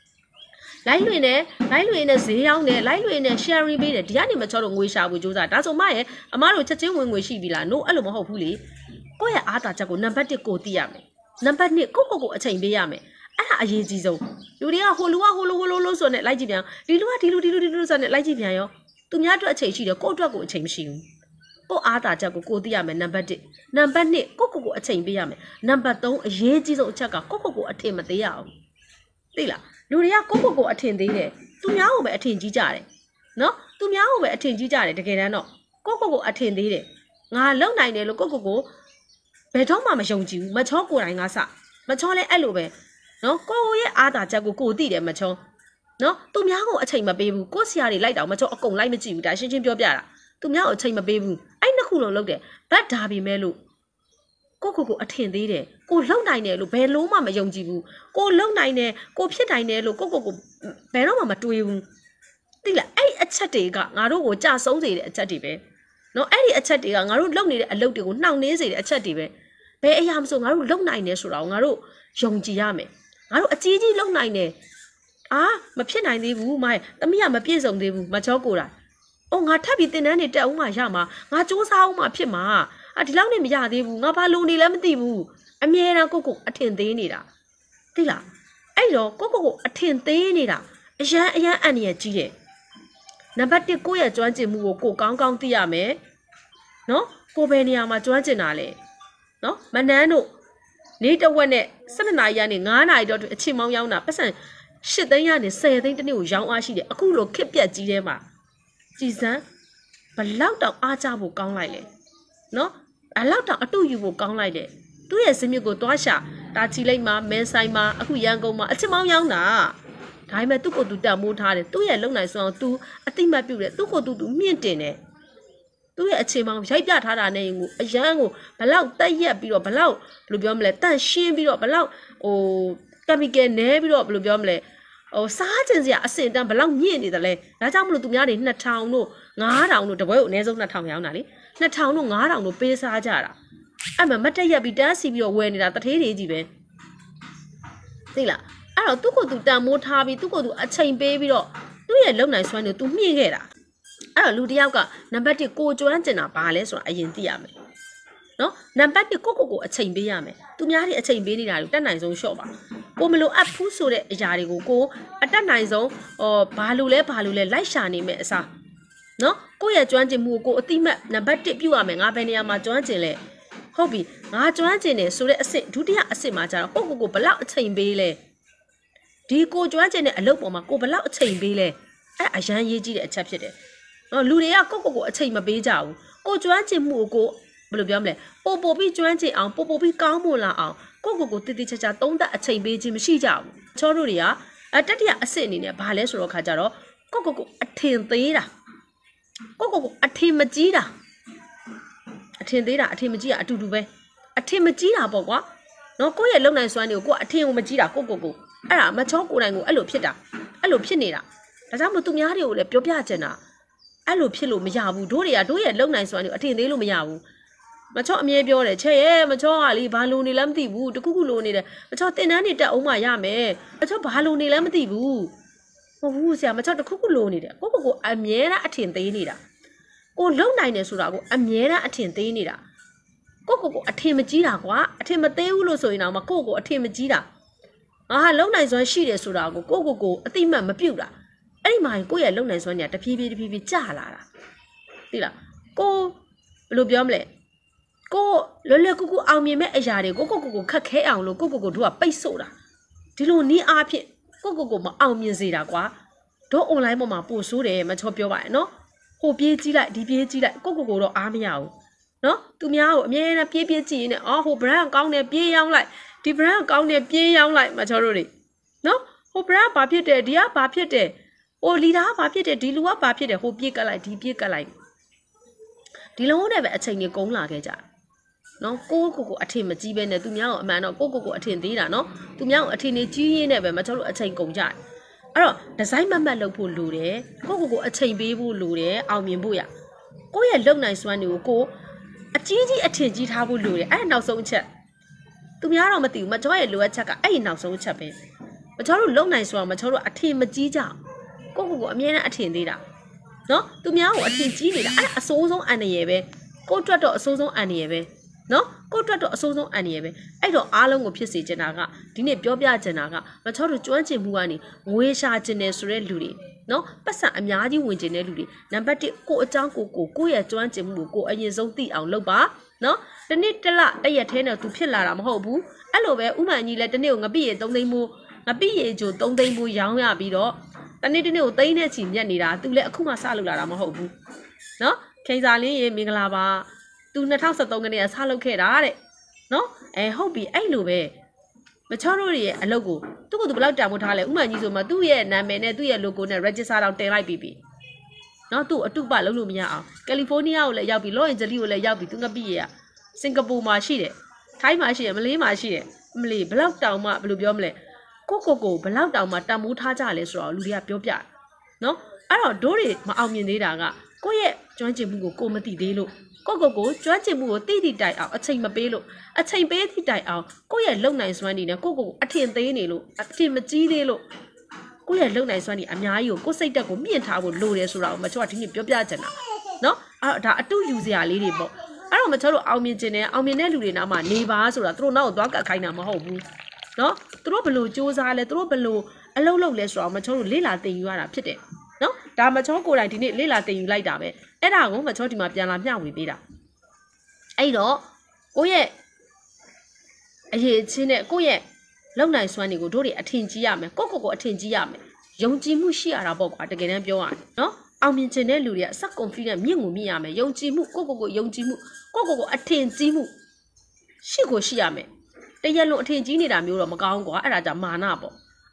line လွှင့်နဲ့ဈေးရောင်းတယ် line လွှင့်နဲ့ sharing ပေးတယ်ဒီကနေမချောလို့ငွေရှာဖို့ကြိုးစားဒါဆိုမှရဲ့အမားတို့ချက်ချင်းဝင်ငွေရှိပြီလား no အဲ့လိုမဟုတ်ဘူးလေကိုယ့်ရဲ့အားတာချက်ကိုနံပါတ်1ကိုသိရမယ်နံပါတ်2ကိုအချိန်ပေးရမယ်အဲ့ဒါအရေးကြီးဆုံးလူတွေကဟိုလူဆိုနဲ့လိုက်ကြည့်ပြန်ဒီလူကဒီလူဆိုနဲ့လိုက်ကြည့်ပြန်ရောသူများအတွက်အချိန်ရှိတယ်ကိုယ့်အတွက်ကိုအချိန်မရှိဘူးကိုအားတာချက်ကိုသိရမယ်နံပါတ်1နံပါတ်2ကိုအချိန်ပေးရမယ်နံပါတ်3အရေးကြီးဆုံးအချက်ကကိုအထင်မသေးရအောင်သိလားလူတွေကကိုအထင်သေးတယ်သူများကိုပဲအထင်ကြီးကြတယ်နော်သူများကိုပဲအထင်ကြီးကြတယ်တကယ်တမ်းတော့ကိုအထင်သေးတယ်ငါလုံနိုင်တယ်လို့ကိုဘယ်တော့မှမယုံကြည်ဘူးမချောကိုယ်တိုင်ကစမချောလဲအဲ့လိုပဲနော်ကိုရဲ့အားတာချက်ကိုသိတယ်မချောနော်သူများကိုအချိန်မပေးဘူးကိုဆရာတွေလိုက်တော့မချောအကုန်လိုက်မကြည့်ဘူးဒါရှင်းပြောပြတာသူများကိုအချိန်မပေးဘူးအဲ့နှစ်ခုလုံးလုပ်တယ်ဘတ်ဒါပြီမဲ့လို့ကိုအထင်သေးတယ်ကိုလုံနိုင်တယ်လို့ဘယ်လုံးမှမယုံကြည်ဘူးကိုလုံနိုင်တယ်ကိုဖြစ်နိုင်တယ်လို့ကိုဘယ်တော့မှမတွေးဘူးသိလားအဲ့အချက်တွေကငါတို့ကိုကြဆုံးစေတဲ့အချက်တွေပဲနော်အဲ့ဒီအချက်တွေကငါတို့လုံနေတဲ့အလုပ်တွေကိုနှောင့်နှေးစေတဲ့အချက်တွေပဲဘယ်အရာမဆိုငါတို့လုံနိုင်တယ်ဆိုတာကိုငါတို့ယုံကြည်ရမယ်ငါတို့အကြီးကြီးလုံနိုင်တယ်မဖြစ်နိုင်သေးဘူးမိုင်းသမီးကမပြည့်စုံသေးဘူးမချောကိုတာငါထပ်ပြီးတင်တန်းနေတက်အောင်မှရမှာငါစူးစမ်းအောင်မှဖြစ်မှာဒီလောက်နဲ့မရသေးဘူးငါဘာလို့နေလဲမသိဘူးအမြဲတမ်းကိုအထင်သေးနေတာသိလားအဲ့တော့ကိုအထင်သေးနေတာအရန်အန်ရကြီးတယ်နံပါတ်1ကိုရဲ့ကျွမ်းကျင်မှုကိုကောင်းကောင်းသိရမယ်နော်ကိုဘယ်နေရာမှာကျွမ်းကျင်တာလဲနော်မနန်းတို့နေ့တစ်ဝက်နဲ့12နာရီကနေ9နာရီတော့အချင်းမောင်းရောင်းတာပတ်စံ8သိန်းကနေ10သိန်းတစ်နေ့ကိုရောင်းအားရှိတယ်အခုလိုခက်ပြက်ကြီးထဲမှာကြည်စမ်းဘလောက်တောင်အားကြဖို့ကောင်းလိုက်လဲနော်ဘလောက်တောင်အတူယူဖို့ကောင်းလိုက်တယ်သူ့ရဲ့ဇင်းမြစ်ကိုသွားရှာတာချီလိတ်မှာမဲဆိုင်မှာအခုရန်ကုန်မှာအချင်းမောင်းရောင်းတာဒါပေမဲ့သူ့ကိုယ်သူတန်မိုးထားတယ်သူ့ရဲ့လုံနိုင်စွမ်းသူအတိမတ်ပြုတ်တယ်သူ့ကိုယ်သူမြင့်တင်တယ်သူ့ရဲ့အခြေမောင်ရိုက်ပြထားတာနဲ့ကိုအရန်ကိုဘလောက်တက်ရက်ပြီးတော့ဘလောက်ဘယ်လိုပြောမလဲတန့်ရှင်းပြီးတော့ဘလောက်ကမီကယ်နဲပြီးတော့ဘယ်လိုပြောမလဲစားကျင်စရာအစင်တန်းဘလောက်မြင့်နေတယ်လဲဒါကြောင့်မလို့သူများတွေ2000တို့9000တို့တပွဲကိုအနည်းဆုံး2000ရောင်းတာလေ2000တို့9000တို့ပေးစားကြတာအဲ့မှာမတက်ရက်ပြီးတန်းစီပြီးတော့ဝယ်နေတာတထေးတွေကြီးပဲသိလားအဲ့တော့သူ့ကိုယ်သူတန်မိုးထားပြီးသူ့ကိုယ်သူအချိန်ပေးပြီးတော့သူ့ရဲ့လုံနိုင်စွမ်းတွေသူမြင့်ခဲ့တာအဲ့တော့လူတစ်ယောက်ကနံပါတ်1ကိုကျွမ်းကျင်တာဘာလဲဆိုတာအရင်သိရမယ်နော်နံပါတ်1ကိုအချိန်ပေးရမယ်သူများတွေအချိန်ပေးနေတာကိုတက်နိုင်ဆုံးရှော့ပါကိုမလို့အဖူးဆိုတဲ့အရာတွေကိုကိုအတက်နိုင်ဆုံးဘာလို့လဲလိုက်ရှာနေမယ်အစားနော်ကိုရဲ့ကျွမ်းကျင်မှုကိုအတိမတ်နံပါတ်1ပြုတ်ရမယ်ငါဘယ်နေရာမှာကျွမ်းကျင်လဲဟုတ်ပြီငါကျွမ်းကျင်တယ်ဆိုတဲ့အစ်ဒုတိယအစ်မှာကျတော့ကိုဘလောက်အချိန်ပေးလဲဒီကိုကျွမ်းကျင်တဲ့အလုပ်ပေါ်မှာကိုဘလောက်အချိန်ပေးလဲအဲ့အရန်ရေးကြည့်တဲ့အချက်ဖြစ်တယ်နော်လူတွေကကိုအချိန်မပေးကြဘူးကိုကျွမ်းကျင်မှုကိုဘယ်လိုပြောမလဲပိုပြီးကျွမ်းကျင်အောင်ပိုပြီးကောင်းမွန်လာအောင်ကိုတိတိကျကျသုံးသပ်အချိန်ပေးခြင်းမရှိကြဘူးချောတို့တွေကတတိယအစ်အနေနဲ့ဘာလဲဆိုတော့ခါကြတော့ကိုအထင်သေးတာကိုအထင်မကြီးတာအထင်သေးတာအထင်မကြီးတာအတူတူပဲအထင်မကြီးတာပေါ့ကွာနော်ကိုရဲ့လုံနိုင်စွမ်းတွေကိုအထင်ကိုမကြီးတာကိုအဲ့ဒါမချောကိုယ်တိုင်ကိုအဲ့လိုဖြစ်တာအဲ့လိုဖြစ်နေတာဒါကြောင့်မလို့သူများတွေကိုလည်းပြောပြချင်တာအဲ့လိုဖြစ်လို့မရဘူးတို့ရဲ့လုံနိုင်စွမ်းတွေကိုအထင်သေးလို့မရဘူးမချောအမြဲပြောတယ်ချဲ့ရဲ့မချောကလေဘာလို့နေလဲမသိဘူးတခုခုလိုနေတယ်မချောတင်တန်းနေတက်အောင်မှရမယ်မချောဘာလို့နေလဲမသိဘူးမဟုတ်ဘူးဆရာမချောတခုခုလိုနေတယ်ကိုအမြဲတမ်းအထင်သေးနေတာကိုလုံနိုင်တယ်ဆိုတာကိုအမြဲတမ်းအထင်သေးနေတာကိုအထင်မကြီးတာကွာအထင်မသေးဘူးလို့ဆိုရင်တော့မကိုအထင်မကြီးတာငါဟာလုံနိုင်စွမ်းရှိတယ်ဆိုတာကိုကိုအတိမတ်မပြုတ်တာအဲ့ဒီမှာကိုရဲ့လုံနိုင်စွမ်းညာတဖြည်းဖြည်းကျလာတာသိလားကိုဘယ်လိုပြောမလဲကိုလွယ်ကူအောင်မြင်မဲ့အရာတွေကိုခက်ခဲအောင်လို့ကိုတို့ကပိတ်ဆို့တာဒီလိုနီးအားဖြင့်ကိုမအောင်မြင်စေတာကွာတို့ online ပေါ်မှာပို့ဆိုးတယ်မချောပြောပါရဲ့နော်ဟိုပြေးကြည့်လိုက်ဒီပြေးကြည့်လိုက်ကိုတော့အားမရဘူးနော်သူများကိုအမြဲတမ်းပြေးကြည့်ရင်ဟို brand ကောင်းတယ်ပြေးရောင်းလိုက်ဒီ brand ကောင်းတယ်ပြေးရောင်းလိုက်မချောတို့တွေနော်ဟို brand ဘာဖြစ်တယ်ဒီကဘာဖြစ်တယ်ဟို leader ဘာဖြစ်တယ်ဒီလူကဘာဖြစ်တယ်ဟိုပြေးကတ်လိုက်ဒီပြေးကတ်လိုက်ဒီလုံးနဲ့ပဲအချိန်ကြီးကုန်းလာခဲ့ကြနော်ကိုအထင်မကြီးပဲနဲ့သူများကိုအမှန်တော့ကိုအထင်သေးတာနော်သူများကိုအထင်နေကြီးရင်းနဲ့ပဲမချောလို့အချိန်ကုန်ကြတယ်အဲ့တော့ဒီဇိုင်းမတ်လုပ်ဖို့လိုတယ်ကိုအချိန်ပေးဖို့လိုတယ်အောင်မြင်ဖို့ရကိုရဲ့လုံနိုင်စွမ်းတွေကိုအကြီးအထင်ကြီးထားဖို့လိုတယ်အဲ့ဒါနောက်ဆုံးအချက်သူများတော့မသိဘူးမချောရဲ့လိုအပ်ချက်ကအဲ့ဒီနောက်ဆုံးအချက်ပဲမချောတို့လုံနိုင်စွမ်းမချောတို့အထင်မကြီးကြကိုအမြဲတမ်းအထင်သေးတာနော်သူများကိုအထင်ကြီးနေတာအဲ့အစိုးဆုံးအန်ရယ်ပဲကိုတွက်တော့အစိုးဆုံးအန်ရယ်ပဲနော်ကိုတွက်တော့အစိုးဆုံးအန်ရယ်ပဲအဲ့တော့အားလုံးကိုဖြစ်စေချင်တာကဒီနေ့ပြောပြချင်တာကမချောတို့ကျွမ်းကျင်မှုကနေငွေရှာချင်တယ်ဆိုတဲ့လူတွေနော်ပတ်စံအများကြီးဝင်ကျင်တဲ့လူတွေနံပါတ်1ကိုအကြောင်းကိုရဲ့ကျွမ်းကျင်မှုကိုအရင်ဆုံးသိအောင်လုပ်ပါနော်တနေ့တစ်လတရက်ထဲနဲ့သူဖြစ်လာတာမဟုတ်ဘူးအဲ့လိုပဲဥမှန်ကြီးလဲတနေ့ကိုငပိရေ3သိန်းမိုးငပိရေချို3သိန်းမိုးရောင်းရပြီးတော့တနေ့ကိုသိန်းနဲ့ချီမြတ်နေတာသူလည်းအခုမှစလုပ်လာတာမဟုတ်ဘူးနော်ခိန်စာလင်းရေမင်္ဂလာပါသူ2013ခုနှစ်ကစလုပ်ခဲ့တာတဲ့နော်ဟုတ်ပြီအဲ့လိုပဲမချောတို့ရဲ့အလုပ်ကိုသူ့ကိုသူဘယ်လောက်တန်ဖိုးထားလဲဥမှန်ကြီးဆိုမှသူ့ရဲ့နာမည်နဲ့သူ့ရဲ့ logo နဲ့ register တောင်တင်လိုက်ပြီနော်သူ့အတုပလုပ်လို့မရအောင်ကယ်လီဖိုးနီးယားကိုလည်းရောက်ပြီလော့အန်ဂျလီကိုလည်းရောက်ပြီသူငပိရစင်ကာပူမှာရှိတယ်ထိုင်းမှာရှိတယ်မလေးမှာရှိတယ်မလေးဘယ်လောက်တောင်မှဘယ်လိုပြောမလဲကိုဘယ်လောက်တောင်မှတန်ဖိုးထားကြလဲဆိုတော့လူတွေကပြောပြနော်အဲ့တော့ဒိုးတွေမအောင်မြင်သေးတာကကိုယ့်ရဲ့ကျွမ်းကျင်မှုကိုမသိသေးလို့ကိုကျွမ်းကျင်မှုကိုတိတိုင်အောင်အချိန်မပေးလို့အချိန်ပေးသည့်တိုင်အောင်ကိုယ့်ရဲ့လုံနိုင်စွမ်းနေနဲ့ကိုအထင်သေးနေလို့အထင်မကြီးသေးလို့ကိုယ့်ရဲ့လုံနိုင်စွမ်းနေအများကြီးကိုစိတ်တက်ကိုမြင့်ထားဖို့လိုတယ်ဆိုတာကိုမချောကဒီနေ့ပြောပြချင်တာနော်အဲ့ဒါအတူယူစရာလေးတွေပေါ့အဲ့တော့မချောတို့အောင်မြင်ခြင်းနဲ့အောင်မြင်တဲ့လူတွေနားမှာနေပါဆိုတာသူတို့နောက်ကိုသွားကတ်ခိုင်းတာမဟုတ်ဘူးနော်သူတို့ဘလို့စူးစမ်းလဲသူတို့ဘလို့အလုပ်လုပ်လဲဆိုတော့မချောတို့လေ့လာသင်ယူရတာဖြစ်တယ်နော်ဒါမချောကိုယ်တိုင်ဒီနေ့လေ့လာသင်ယူလိုက်တာပဲအဲ့ဒါကိုမချောဒီမှာပြန်လာမျှဝေပေးတာအဲ့တော့ကိုယ့်ရဲ့အရေးချင်းနဲ့ကိုယ့်ရဲ့လုံနိုင်စွမ်းတွေကိုတို့တွေအထင်ကြီးရမယ်ကိုအထင်ကြီးရမယ်ယုံကြည်မှုရှိရတာပေါ့ကွာတကယ်တမ်းပြောရရင်နော်အောင်မြင်ခြင်းတဲ့လူတွေကစက် confident မြင့်ကိုမြင့်ရမယ်ယုံကြည်မှုကိုယုံကြည်မှုကိုအထင်ကြီးမှုရှိရမယ်တရက်လုံးအထင်ကြီးနေတာမျိုးတော့မကောင်းကွာအဲ့ဒါကြောင့်မာနပေါ့အဲ့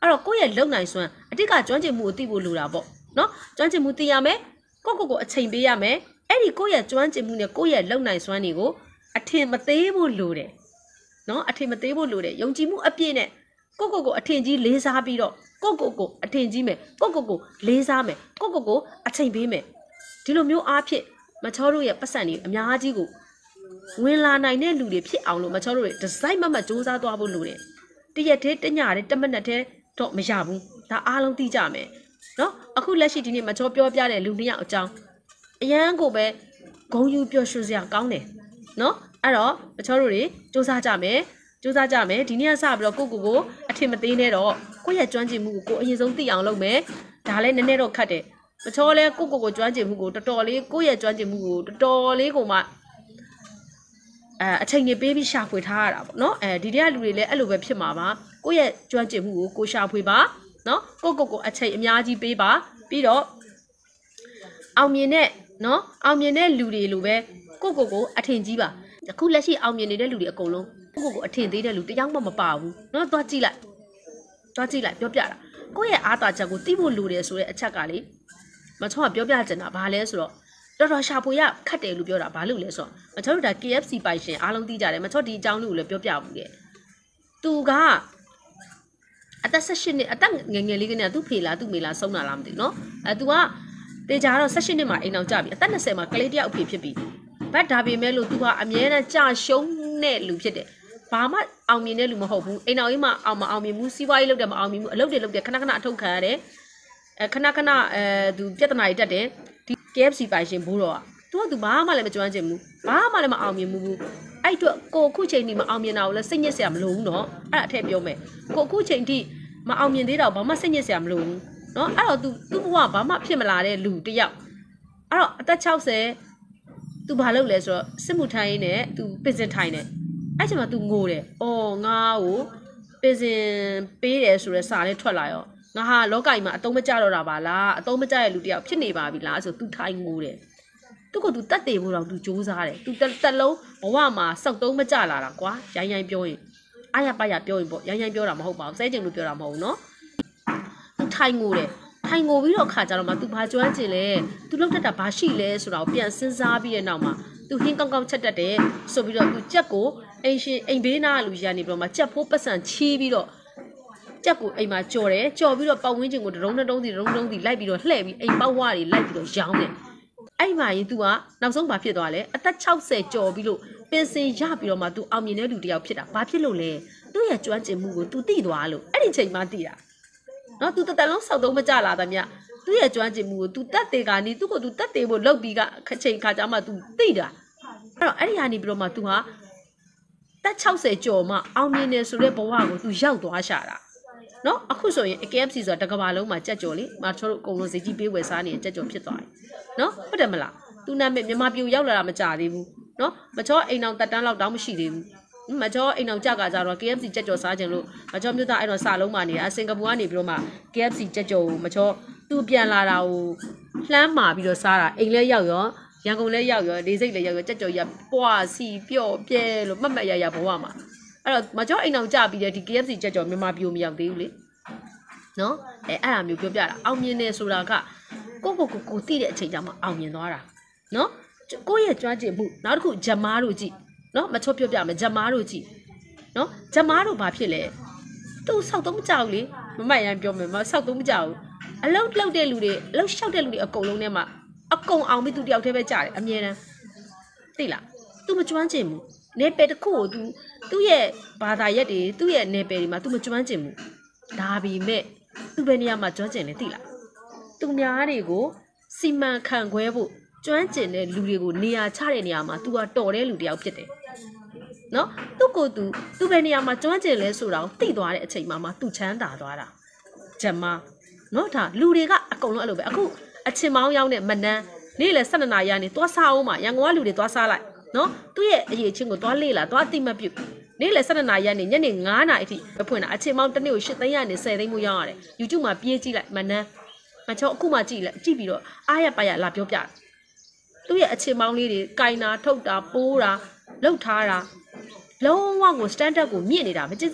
တော့ကိုယ့်ရဲ့လုံနိုင်စွမ်းအတိတ်ကကျွမ်းကျင်မှုကိုသိဖို့လိုတာပေါ့နော်ကျွမ်းကျင်မှုသိရမယ်ကိုအချိန်ပေးရမယ်အဲ့ဒီကိုယ့်ရဲ့ကျွမ်းကျင်မှုနဲ့ကိုယ့်ရဲ့လုံနိုင်စွမ်းတွေကိုအထင်မသေးဖို့လိုတယ်နော်အထင်မသေးဖို့လိုတယ်ယုံကြည်မှုအပြည့်နဲ့ကိုအထင်ကြီးလေးစားပြီးတော့ကိုအထင်ကြီးမယ်ကိုလေးစားမယ်ကိုအချိန်ပေးမယ်ဒီလိုမျိုးအားဖြင့်မချောတို့ရဲ့ပတ်စံတွေအများကြီးကိုဝင်လာနိုင်တဲ့လူတွေဖြစ်အောင်လို့မချောတို့တွေဒီဇိုင်းမစူးစမ်းသွားဖို့လိုတယ်တရက်တည်းတညတည်းတမနက်တည်းတော့မရဘူးဒါအားလုံးသိကြမယ်နော်အခုလက်ရှိဒီနေ့မချောပြောပြတဲ့လူနှစ်ယောက်အကြောင်းအရန်ကိုပဲဂုံယူပျော်ရွှင်စရာကောင်းတယ်နော်အဲ့တော့မချောတို့တွေစူးစမ်းကြမယ်ဒီနေ့ကစပြီးတော့ကိုအထင်မသေးနဲ့တော့ကိုယ့်ရဲ့ကျွမ်းကျင်မှုကိုအရင်ဆုံးသိအောင်လုပ်မယ်ဒါလည်းနည်းနည်းတော့ခတ်တယ်မချောလဲကိုကျွမ်းကျင်မှုကိုတော်တော်လေးကိုယ့်ရဲ့ကျွမ်းကျင်မှုကိုတော်တော်လေးကိုမှအချိန်နဲ့ပေးပြီးရှာဖွေထားရတာပေါ့နော်ဒီတည်းကလူတွေလည်းအဲ့လိုပဲဖြစ်မှာပါကိုယ့်ရဲ့ကျွမ်းကျင်မှုကိုရှာဖွေပါနော်ကိုအချိန်အများကြီးပေးပါပြီးတော့အောင်မြင်တဲ့လူတွေလိုပဲကိုအထင်ကြီးပါအခုလက်ရှိအောင်မြင်နေတဲ့လူတွေအကုန်လုံးကိုအထင်သေးတဲ့လူတယောက်မှမပါဘူးနော်သွားကြည့်လိုက်ပြောပြတာကိုယ့်ရဲ့အားသာချက်ကိုသိဖို့လိုတယ်ဆိုတဲ့အချက်ကလေမချောကပြောပြချင်တာဘာလဲဆိုတော့တော်တော်ရှာဖွေရခတ်တယ်လို့ပြောတာဘာလို့လဲဆိုတော့မချောတို့ဒါ KFC ပိုင်ရှင်အားလုံးသိကြတယ်မချောဒီအကြောင်းလေးကိုလည်းပြောပြဘူးတဲ့သူကအသက်18နှစ်အသက်ငယ်ငယ်လေးကနေသူ့ဖေလားသူ့မေလားဆုံးတာလားမသိဘူးနော်သူကတေချာတော့18နှစ်မှာအိမ်အောင်ကြပြီအသက်20မှာကလေးတယောက်အဖေဖြစ်ပြီဘတ်ဒါပေမဲ့လို့သူကအမြဲတမ်းကြာရှုံးတဲ့လူဖြစ်တယ်ဘာမှအောင်မြင်တဲ့လူမဟုတ်ဘူးအိမ်အောင်ကြီးမှအောင်မအောင်မြင်ဘူးစီးပွားရေးလုပ်တယ်မအောင်မြင်ဘူးအလုပ်တွေလုပ်တယ်ခဏအထုတ်ခံရတယ်ခဏသူပြဿနာတွေတက်တယ်ဒီ KFC ပိုင်ရှင်ဘိုးတော်ကသူဘာမှလည်းမကျွမ်းကျင်ဘူးဘာမှလည်းမအောင်မြင်ဘူးအဲ့အတွက်ကိုခုချိန်ထိမအောင်မြင်တာကိုလည်းစိတ်ညစ်စရာမလိုဘူးနော်အဲ့ဒါအထက်ပြောမယ်ကိုခုချိန်ထိမအောင်မြင်သေးတော့ဘာမှစိတ်ညစ်စရာမလိုဘူးနော်အဲ့တော့သူဘဝဘာမှဖြစ်မလာတဲ့လူတယောက်အဲ့တော့အသက်60သူဘာလုပ်လဲဆိုတော့စစ်မှုထမ်းရင်းနဲ့သူပင်စင်ထိုင်တယ်အဲ့ချိန်မှာသူငိုတယ်အော်ငါ့ကိုပင်စင်ပေးတယ်ဆိုတဲ့စာလေးထွက်လာရောငါဟာလောကကြီးမှာအတုံးမကြတော့တာပါလားအတုံးမကြတဲ့လူတယောက်ဖြစ်နေပါပြီလားဆိုသူထိုင်ငိုတယ်သူကသူတတ်တယ်ဖို့တော့သူစူးစမ်းတယ်သူတက်လုံးဘဝမှာစောက်တုံးမကြလာတာကွာရိုင်းပြောရင်အားရပါရပြောရင်ပေါ့ရိုင်းပြောတာမဟုတ်ပါဘူးစဲကျင်လို့ပြောတာမဟုတ်ဘူးနော်သူထိုင်ငိုတယ်ထိုင်ငိုပြီးတော့ခါကြတော့မှသူဘာကျွမ်းကျင်လဲသူလောက်တတ်တာဘာရှိလဲဆိုတာကိုပြန်စဉ်းစားပြီးတဲ့နောက်မှာသူဟင်းကောင်းချက်တတ်တယ်ဆိုပြီးတော့သူကြက်ကိုအိမ်ဘေးနားလူရနေပြီးတော့မှကြက်ဖိုးပတ်စံချီးပြီးတော့ကြက်ကိုအိမ်မှာကြော်တယ်ကြော်ပြီးတော့ပတ်ဝန်းကျင်ကိုတရုံးစီလိုက်ပြီးတော့လှည့်ပြီးအိမ်ပေါက်ဝါးတွေလိုက်ပြီးတော့ရောင်းတယ်အဲ့မှာရင် तू ကနောက်ဆုံးဘာဖြစ်သွားလဲအသက်60ကျော်ပြီးလို့ပင်စင်ရပြီးတော့မှ तू အောင်မြင်တဲ့လူတယောက်ဖြစ်တာဘာဖြစ်လို့လဲသူ့ရဲ့ကျွမ်းကျင်မှုကို तू သိသွားလို့အဲ့ဒီချိန်မှသိတာနော် तू တက်လုံးစောက်တုံးမကြလာသမျှသူ့ရဲ့ကျွမ်းကျင်မှုကို तू တက်သေးကနေသူ့ကို तू တက်သေးဖို့လုပ်ပြီးကချိန်ခါကြမှ तू သိတာအဲ့တော့အဲ့ဒီဟာနေပြီးတော့မှ तू ဟာတက်60ကျော်မှအောင်မြင်နေဆိုတဲ့ဘဝကို तू ရောက်သွားရှာတာနော်အခုဆိုရင် KFC ဆိုတာတကဘာလုံးမှာကြက်ကြော်လေမချောတို့အကုန်လုံးဈေးကြီးပေးဝယ်စားနေတဲ့ကြက်ကြော်ဖြစ်သွားတယ်နော်ဟုတ်တယ်မလားသူနာမည်မြန်မာပြည်ရောက်လာတာမကြသေးဘူးနော်မချောအိမ်အောင်တက်တန်းလောက်တောင်းမရှိသေးဘူးမချောအိမ်အောင်ကြကကြတော့ KFC ကြက်ကြော်စားခြင်းလို့မချောမြို့သားအဲ့တော့စာလုံးမှာနေတာစင်ကာပူကနေပြီးတော့မှ KFC ကြက်ကြော်ကိုမချောသူပြန်လာတာကိုလှမ်းမာပြီးတော့စားတာအိမ်လဲရောက်ရောရန်ကုန်လဲရောက်ရောလေးစိတ်လဲရောက်ရောကြက်ကြော်ရပွားစီပြော့ပြဲလို့မှတ်ရဘဝမှာအဲ့တော့မချောအိမ်အောင်ကြပြီးတဲ့ဒီ KFC ကြက်ကြော်မြန်မာပြည်မရောက်သေးဘူးလေနော်အဲ့ဒါမျိုးပြောပြတာအောင်မြင်နေဆိုတာကကိုသိတဲ့အချိန်ကျမှအောင်မြင်သွားတာနော်ကိုရဲ့ကြွားကျင်မှုနောက်တစ်ခုဂျမားတို့ကြည့်နော်မချောပြောပြမယ်ဂျမားတို့ကြည့်နော်ဂျမားတို့ဘာဖြစ်လဲသူစောက်တော့မကြောက်လေမမရန်ပြောမယ်မစောက်တော့မကြောက်အလုံးလောက်တဲ့လူတွေအလုံးလျှောက်တဲ့လူတွေအကုန်လုံးထဲမှာအကုန်အောင်ပြီးသူတယောက်တည်းပဲကြားတယ်အမြဲတမ်းသိလားသူမကျွမ်းကျင်ဘူးနေပယ်တစ်ခုကိုသူ့ရဲ့ဘာသာရက်တွေသူ့ရဲ့နေပယ်တွေမှာသူမကျွမ်းကျင်ဘူးဒါပေမဲ့သူ့ဘယ်နေရာမှာကျွမ်းကျင်လဲသိလားသူများတွေကိုစီမံခန့်ခွဲဖို့ကျွမ်းကျင်တဲ့လူတွေကိုနေရာချတဲ့နေရာမှာ तू ကတော်တဲ့လူတယောက်ဖြစ်တယ်နော်သူဘယ်နေရာမှာကျွမ်းကျင်လဲဆိုတာကိုသိသွားတဲ့အချိန်မှာ तू ချမ်းသာသွားတာဂျမနော်ဒါလူတွေကအကုန်လုံးအဲ့လိုပဲအခုအချင်းမောင်းရောက်တဲ့မနန်းနေ့လေ12နာရီကနေသွားစားအောင်မှာရန်ကုန်ကလူတွေသွားစားလိုက်နော်သူ့ရဲ့အရေးချင်းကိုသွားလေ့လာသွားသိမှတ်ပြုနေ့လေ12နာရီကနေညနေ9နာရီအထိဖွင့်တာအချင်းမောင်းတစ်နေ့ကို8သိန်းရနေ10သိန်းမှုရောက်ရတယ် YouTube မှာပြေးကြည့်လိုက်မနန်းမချောအခုမှကြည့်ပြီးတော့အားရပါရလာပြောပြတယ်သူ့ရဲ့အချင်းမောင်းလေးတွေကင်တာထုတ်တာပိုးတာလှုပ်ထားတာလုံးဝကို standard ကိုမြင့်နေတာမကြည့်စမ်း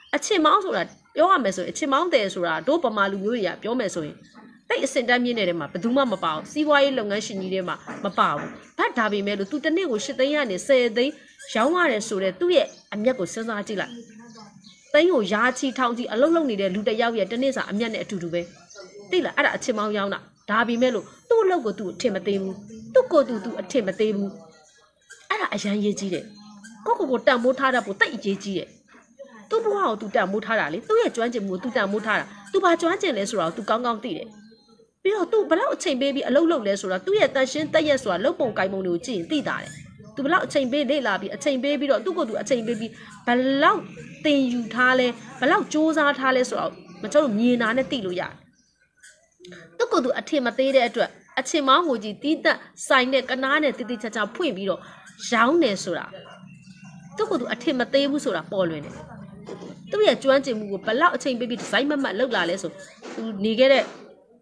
အချစ်မောင်းဆိုတာပြောရမယ်ဆိုရင်အချစ်မောင်းတယ်ဆိုတာတို့ဗမာလူမျိုးတွေကပြောမယ်ဆိုရင်တိတ်အစင်တန်းမြင့်နေတဲ့မှာဘယ်သူမှမပါဘူးစီးပွားရေးလုပ်ငန်းရှင်ကြီးတွေမှာမပါဘူးဘတ်ဒါပေမဲ့လို့သူတစ်နေ့ကို8သိန်းကနေ10သိန်းရောင်းရတယ်ဆိုတော့သူ့ရဲ့အမျက်ကိုစဉ်းစားကြည့်လိုက်သိန်းကိုရာချီထောင်ချီအလုံးလုံးနေတဲ့လူတစ်ယောက်ရဲ့တစ်နေ့စာအမျက်နဲ့အတူတူပဲသိလားအဲ့ဒါအချစ်မောင်းရောင်းတာဒါပေမဲ့လို့သူ့အလုပ်ကိုသူအထင်မသေးဘူးသူ့ကိုသူအထင်မသေးဘူးအဲ့ဒါအရန်ရေးကြီးတယ်ကိုတန်မိုးထားတာပိုတိတ်အရေးကြီးတယ်သူ့ဘဝကိုသူတန်မိုးထားတာလေသူ့ရဲ့ကျွမ်းကျင်မှုကိုသူတန်မိုးထားတာသူဘာကျွမ်းကျင်လဲဆိုတာကိုသူကောင်းကောင်းသိတယ်ပြီးတော့သူဘလောက်အချိန်ပေးပြီးအလုပ်လုပ်လဲဆိုတာသူ့ရဲ့တန်ရှင်းတက်ရက်ဆိုတာလုပ်ပုံကိုင်ပုံတွေကိုကြည့်ရင်သိတာတယ်သူဘလောက်အချိန်ပေးလေ့လာပြီးအချိန်ပေးပြီးတော့သူ့ကိုသူအချိန်ပေးပြီးဘလောက်သင်ယူထားလဲဘလောက်စူးစမ်းထားလဲဆိုတော့မကျွန်တော်မြင်တာနဲ့သိလို့ရတယ်သူ့ကိုသူအထင်မသေးတဲ့အတွက်အချင်းမောင်းကိုကြီးတီးတက်ဆိုင်နဲ့ကနားနဲ့တိတိကျကျဖွင့်ပြီးတော့ရောင်းနေဆိုတာသူ့ကိုသူအထင်မသေးဘူးဆိုတာပေါ်လွင်တယ်သူ့ရဲ့ကျွမ်းကျင်မှုကိုဘလောက်အချိန်ပေးပြီးဒီဇိုင်းမတ်လောက်လာလဲဆိုသူနေခဲ့တဲ့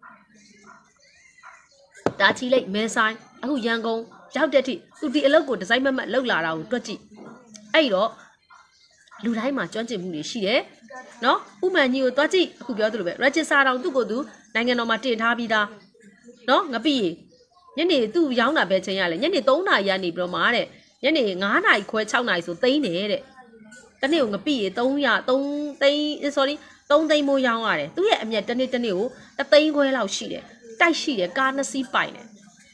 ဒါချီလိုက်မဲဆိုင်အခုရန်ကုန်ရောက်တဲ့အထိသူဒီအလုပ်ကိုဒီဇိုင်းမတ်လောက်လာတာကိုတွက်ကြည့်အဲ့တော့လူတိုင်းမှာကျွမ်းကျင်မှုတွေရှိတယ်နော်ဥမှန်ကြီးကိုတွက်ကြည့်အခုပြောသလိုပဲ register တောင်သူ့ကိုသူနိုင်ငံတော်မှာတင်ထားပြီးသားနော်ငပိညနေသူ့ရောင်းတာပဲချိန်ရလဲညနေ3နာရီကနေပြီးတော့မှတဲ့ညနေ9နာရီခွဲ6နာရီဆိုသိန်းတယ်တဲ့တနေ့ကိုငပိ3သိန်းမိုးရောင်းရတယ်သူ့ရဲ့အမြတ်တနေ့ကို3သိန်းခွဲလောက်ရှိတယ်တိုက်ရှိတယ်ကား2စီးပိုင်တယ်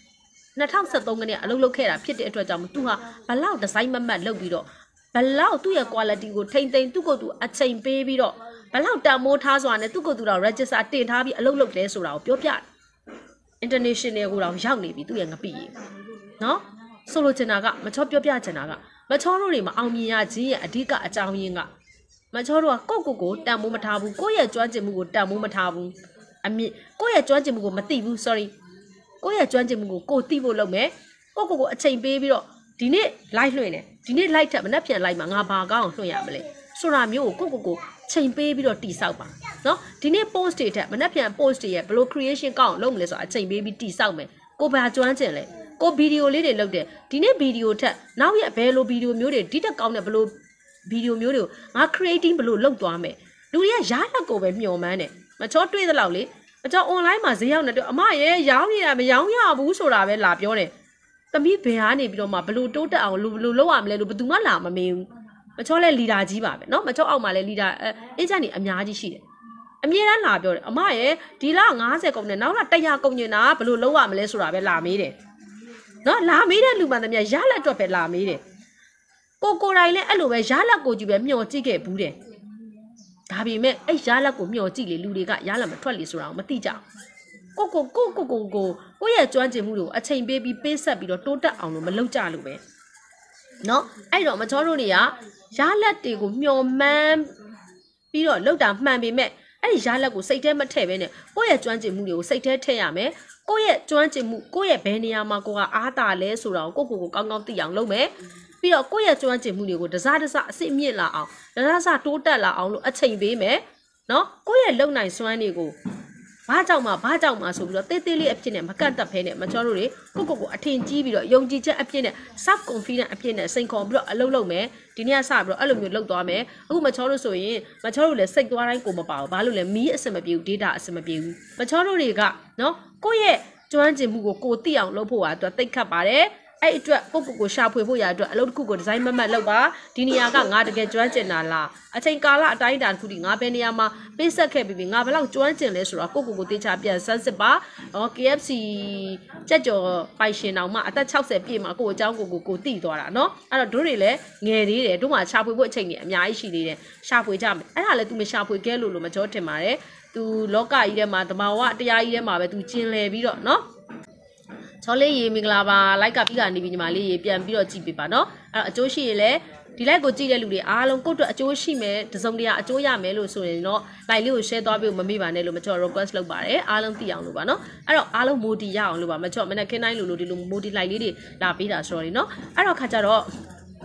2013ခုနှစ်အလုပ်လုပ်ခဲ့တာဖြစ်တဲ့အတွက်ကြောင့်သူဟာဘလောက်ဒီဇိုင်းမတ်လုပ်ပြီးတော့ဘလောက်သူ့ရဲ့ quality ကိုထိမ့်သိမ့်သူ့ကိုသူအချိန်ပေးပြီးတော့ဘလောက်တန်မိုးထားစွာနဲ့သူ့ကိုသူတော့ register တင်ထားပြီးအလုပ်လုပ်တယ်ဆိုတာကိုပြောပြတယ် international ကိုတော့ရောက်နေပြီသူ့ရဲ့ငပိရေနော်ဆိုလိုချင်တာကမချောပြောပြချင်တာကမချောတို့တွေမအောင်မြင်ရခြင်းရဲ့အဓိကအကြောင်းရင်းကမချောတို့ကကိုတန်မိုးမထားဘူးကိုယ့်ရဲ့ကျွမ်းကျင်မှုကိုတန်မိုးမထားဘူးအမြင့်ကိုယ့်ရဲ့ကျွမ်းကျင်မှုကိုမသိဘူး sorry ကိုယ့်ရဲ့ကျွမ်းကျင်မှုကိုသိဖို့လုပ်မယ်ကိုအချိန်ပေးပြီးတော့ဒီနေ့ live လွှင့်တယ်ဒီနေ့ live ထက်မနှက်ပြန် live မှာငါဘာကောင်းလွှင့်ရမလဲဆိုတာမျိုးကိုကိုချိန်ပေးပြီးတော့တိဆောက်ပါနော်ဒီနေ့ post တွေထက်မနှက်ပြန် post တွေရဲ့ဘယ်လို creation ကောင်းလုပ်မလဲဆိုတာအချိန်ပေးပြီးတိဆောက်မယ်ကိုဘာကျွမ်းကျင်လဲကိုဗီဒီယိုလေးတွေလုပ်တယ်ဒီနေ့ဗီဒီယိုထက်နောက်ရက်ဘယ်လိုဗီဒီယိုမျိုးတွေဒီတက်ကောင်းတဲ့ဘယ်လိုဗီဒီယိုမျိုးတွေကိုငါ creating ဘယ်လိုလုပ်သွားမယ်လူတွေကရားလက်ကိုပဲမျှော်မှန်းတယ်မချောတွေးသလောက်လေမချော online မှာဈေးရောက်နေတော့အမရဲ့ရောင်းနေတာမရောင်းရဘူးဆိုတာပဲလာပြောတယ်သမီးဘယ်ကနေပြီးတော့မှဘယ်လိုတိုးတက်အောင်ဘယ်လိုလုပ်ရမလဲလို့ဘယ်သူမှလာမမေးဘူးမချောလဲလီဒါကြီးပါပဲเนาะမချောအောက်မှာလဲလီဒါအင်ဂျန်နေအများကြီးရှိတယ်အမြဲတမ်းလာပြောတယ်အမရဲ့ဒီလ90ကုန်နဲ့နောက်လ100ကုန်ညင်တာဘယ်လိုလုပ်ရမလဲဆိုတာပဲလာမေးတယ်เนาะလာမေးတဲ့လူမှန်သမျှရလက်အတွက်ပဲလာမေးတယ်ကိုတိုင်းလဲအဲ့လိုပဲရလက်ကိုကြီးပဲမျှော်ကြည့်ခဲ့ဘူးတယ်ဒါပေမဲ့အဲ့ရလက်ကိုမျှော်ကြည့်လေလူတွေကရလက်မထွက်လေဆိုတာကိုမသိကြဘူးကိုရဲ့ကျွမ်းကျင်မှုတွေကိုအချိန်ပေးပြီးပေးဆက်ပြီးတော့တိုးတက်အောင်လို့မလုပ်ကြလို့ပဲเนาะအဲ့တော့မချောတို့တွေကရလက်တွေကိုမျှော်မှန်းပြီးတော့လောက်တာမှန်ပေမဲ့အဲ့ဒီရလက်ကိုစိတ်ထဲမထည့်ဘဲနဲ့ကိုယ့်ရဲ့ကျွမ်းကျင်မှုတွေကိုစိတ်ထဲထည့်ရမယ်ကိုယ့်ရဲ့ကျွမ်းကျင်မှုကိုယ့်ရဲ့ဘယ်နေရာမှာကိုကအားတာလဲဆိုတာကိုကိုကောင်းကောင်းသိအောင်လုပ်မယ်ပြီးတော့ကိုယ့်ရဲ့ကျွမ်းကျင်မှုတွေကိုတစားအစစ်မြင့်လာအောင်တစားတိုးတက်လာအောင်လို့အချိန်ပေးမယ်เนาะကိုယ့်ရဲ့လုံနိုင်စွမ်းတွေကိုဘာကြောင့်မှဆိုပြီးတော့တေးသေးလေးအဖြစ်နဲ့မကန့်တက်ဖဲနဲ့မချောတို့တွေကိုအထင်ကြီးပြီးတော့ယုံကြည်ချက်အဖြစ်နဲ့ self confidence အဖြစ်နဲ့စိန်ခေါ်ပြီးတော့အလုပ်လုပ်မယ်ဒီနေ့ကစပြီးတော့အဲ့လိုမျိုးလုပ်သွားမယ်အခုမချောတို့ဆိုရင်မချောတို့လည်းစိတ်သွားတိုင်းကိုမပါဘူးဘာလို့လဲမီးအစမပြေဘူး data အစမပြေဘူးမချောတို့တွေကနော်ကိုယ့်ရဲ့ကျွမ်းကျင်မှုကိုသိအောင်လုပ်ဖို့အတွက်သိခတ်ပါတယ်အဲ့အတွက်ကိုရှာဖွေဖို့ရအတွက်အလုပ်တစ်ခုကိုဒီဇိုင်းမတ်လုပ်ပါဒီနေရာကငါတကယ်ကျွမ်းကျင်တာလားအချိန်ကာလအတိုင်းအတာတစ်ခုဒီငါဘယ်နေရာမှာပေးဆက်ခဲ့ပြီးငါဘယ်လောက်ကျွမ်းကျင်လဲဆိုတော့ကိုတေချာပြန်စမ်းစစ်ပါKFC ကြက်ကြော်ပိုင်ရှင်အောင်မှအသက်60ပြည့်မှာကိုအကြောင်းကိုသိသွားတာเนาะအဲ့တော့တို့တွေလည်းငယ်သေးတယ်တို့မှရှာဖွေဖို့အချိန်ကြီးအများကြီးရှိသေးတယ်ရှာဖွေကြမယ်အဲ့ဒါလည်း तू မရှာဖွေခဲ့လို့မကြောတင်ပါတယ် तू လောကကြီးထဲမှာတဘာဝတရားကြီးထဲမှာပဲ तू ကျင်လည်ပြီးတော့เนาะချောလေးရေမင်္ဂလာပါလိုက်ကပြီးကနေပြီးညီမလေးရေပြန်ပြီးတော့ကြည့်ပေးပါเนาะအဲ့တော့အကျိုးရှိရင်လည်းဒီ like ကိုကြည့်တဲ့လူတွေအားလုံးကိုယ့်အတွက်အကျိုးရှိမယ်တစုံတရာအကျိုးရမယ်လို့ဆိုရင်တော့ like လေးကို share သွားပြီးမမေ့ပါနဲ့လို့မချော request လုပ်ပါတယ်အားလုံးသိအောင်လို့ပါเนาะအဲ့တော့အားလုံး motivate ရအောင်လို့ပါမချောမနေ့ခင်းတိုင်းလို့ဒီလို motivate like လေးတွေလာပေးတာဆိုတော့เนาะအဲ့တော့ခါကြတော့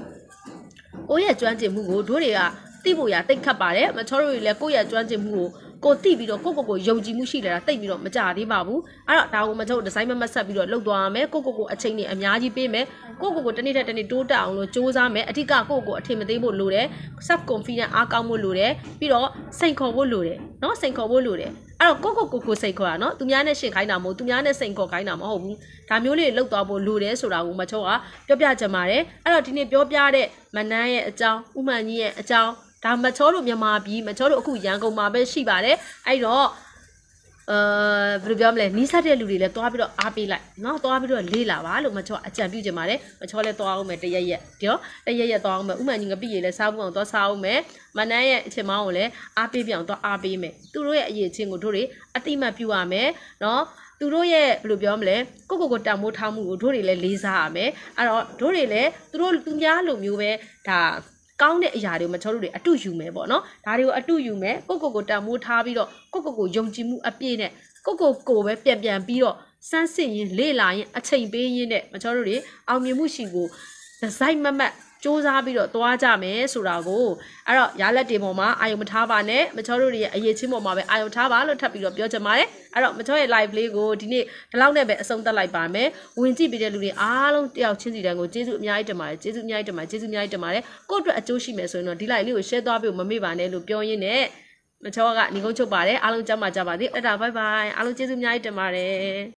ကိုယ့်ရဲ့ကျွမ်းကျင်မှုကိုတို့တွေကသိဖို့ရတိတ်ခတ်ပါတယ်မချောတို့တွေလည်းကိုယ့်ရဲ့ကျွမ်းကျင်မှုကိုကိုတိပြီးတော့ကိုယုံကြည်မှုရှိလာတာတိတ်ပြီးတော့မကြသေးပါဘူးအဲ့တော့ဒါကိုမချုပ်ဒီဇိုင်းမဆက်ပြီးတော့လုပ်သွားရမယ်ကိုအချိန်နေအများကြီးပေးမယ်ကိုတနေ့တစ်နေ့တိုးတက်အောင်လို့စူးစမ်းမယ်အဓိကကိုအထင်မသေးဖို့လိုတယ် self confidence အားကောင်းဖို့လိုတယ်ပြီးတော့စိန်ခေါ်ဖို့လိုတယ်နော်စိန်ခေါ်ဖို့လိုတယ်အဲ့တော့ကိုစိန်ခေါ်တာနော်သူများနဲ့ရှင်ခိုင်းတာမဟုတ်သူများနဲ့စိန်ခေါ်ခိုင်းတာမဟုတ်ဘူးဒါမျိုးလေးလှုပ်သွားဖို့လိုတယ်ဆိုတာကိုမချုပ်ကပြောပြချင်ပါတယ်အဲ့တော့ဒီနေ့ပြောပြတဲ့မနန်းရဲ့အကြောင်းဥမှန်ကြီးရဲ့အကြောင်းဒါမချောတို့မြန်မာပြည်မချောတို့အခုရန်ကုန်မှာပဲရှိပါတယ်အဲ့တော့ဘယ်လိုပြောမလဲနီးစပ်တဲ့လူတွေလည်းသွားပြီးတော့အားပေးလိုက်နော်သွားပြီးတော့လေးလာပါလို့မချောအကြံပြုချင်ပါတယ်မချောလည်းသွားအောင်မယ်တရက်သွားအောင်မယ်ဥမှန်ကြီးငပိရေလည်းစားဖို့အောင်သွားစားအောင်မယ်မနန်းရဲ့အချိန်မောင်းကိုလည်းအားပေးပြအောင်သွားအားပေးမယ်သူတို့ရဲ့အရေးချင်းကိုတို့တွေအတိမတ်ပြုရမယ်နော်သူတို့ရဲ့ဘယ်လိုပြောမလဲကိုတံမိုးထားမှုကိုတို့တွေလည်းလေးစားရမယ်အဲ့တော့တို့တွေလည်းသူများလိုမျိုးပဲဒါကောင်းတဲ့အရာတွေကိုမချောတို့တွေအတူယူမယ်ပေါ့နော်ဒါတွေကိုအတူယူမယ်ကိုတံမိုးထားပြီးတော့ကိုယုံကြည်မှုအပြည့်နဲ့ကိုပဲပြန်ပြီးတော့စမ်းစစ်ရင်လေ့လာရင်အချိန်ပေးရင်းနဲ့မချောတို့တွေအောင်မြင်မှုရှိကိုဒီဇိုင်းမစူးစမ်းပြီးတော့သွားကြမယ်ဆိုတာကိုအဲ့တော့ရလက်တွေပေါ်မှာအာယုံမထားပါနဲ့မချောတို့တွေရဲ့အရေးချင်းပေါ်မှာပဲအာယုံထားပါလို့ထပ်ပြီးတော့ပြောချင်ပါတယ်အဲ့တော့မချောရဲ့ live လေးကိုဒီနေ့ဒီလောက်နဲ့ပဲအဆုံးသတ်လိုက်ပါမယ်ဝင်ကြည့်ပေးတဲ့လူတွေအားလုံးတယောက်ချင်းစီတန်းကိုကျေးဇူးအများကြီးတင်ပါတယ်ကိုအတွက်အကျိုးရှိမယ်ဆိုရင်တော့ဒီ live လေးကို share သွားပြီးမမေ့ပါနဲ့လို့ပြောရင်းနဲ့မချောကနေကုန်းချုပ်ပါတယ်အားလုံးကြမ်းပါကြပါစေအဲ့ဒါ bye bye အားလုံးကျေးဇူးအများကြီးတင်ပါတယ်